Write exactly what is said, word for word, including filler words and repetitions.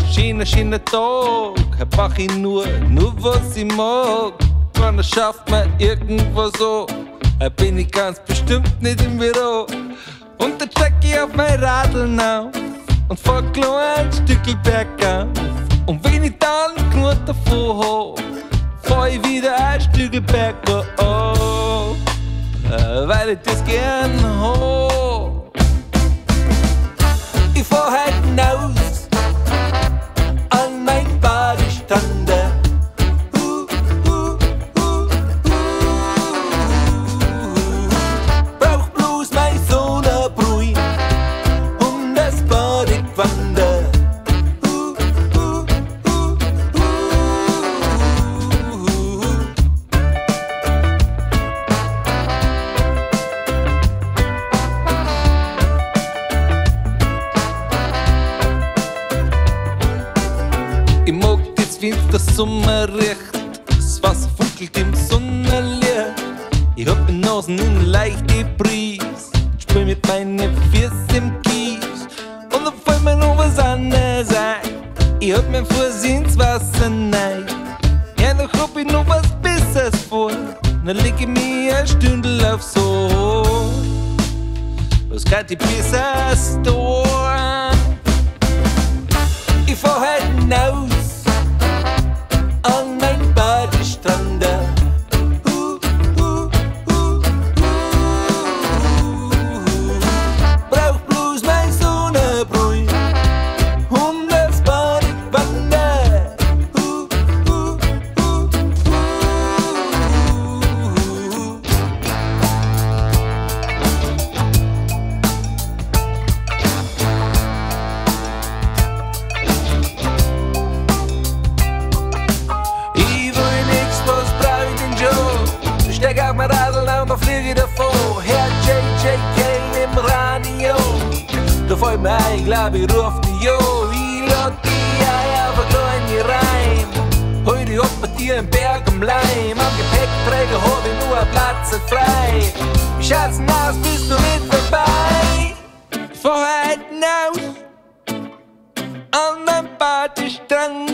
schöner, schöner Tag. Heute mach ich nur, nur was ich mag. Wann er schafft man irgendwas so, heute bin ich ganz bestimmt nicht im Büro. Und dann steig ich auf mein Radl nauf und fahr kloans Stückl bergauf. Und wenn ich dann gnua davon hab, fahr ich wieder ein Stückl bergauf, weil ich das gern hab. Ich fahr heut hinaus an mein Badestranda. Uh, uh, uh, uh. Brauch bloß mein Sonnenbrühe und das Badegewande. Uh, uh, uh, uh. Ich mag das, wenn's der Sommer riecht, das Wasser funkelt im Sonnenlicht. Ich hab die Nasen in leichte Brise, spiel mit meinen Füßen im Kies. Und dann fällt mir noch was anderes ein, ich hab meinen Fuß ins Wasser rein. Ja, dann hab ich noch was Besseres vor, dann leg ich mich ein Stündel aufs Sofa. Was kann ich besser tun? Ich fahr heut hinaus an mein Badestranda. Uh, uh, uh, uh. Brauch bloß mein Sonnenbrühe und das Badegewande. Uh, uh, uh, uh. Ich will nix, was brauch ich denn schon? So steig auf mein Radl und dann flieg ich davon. Hör J J, Cale im Radio. Da fällt mir ein, ich glaub, ich ruf dich an. Ich lad dich ein auf eine kleine Reim. Heute hat man dir einen Berg am Leim. Am Gepäckträger hab ich nur einen Platz frei. Wie schaut's denn aus, bist du mit dabei? Ich fahr heut hinaus an mein Badestrand.